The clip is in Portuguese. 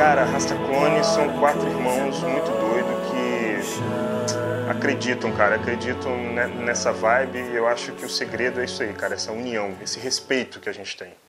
Cara, Rasta Clone são 4 irmãos muito doidos que acreditam, cara, acreditam nessa vibe, e eu acho que o segredo é isso aí, cara, essa união, esse respeito que a gente tem.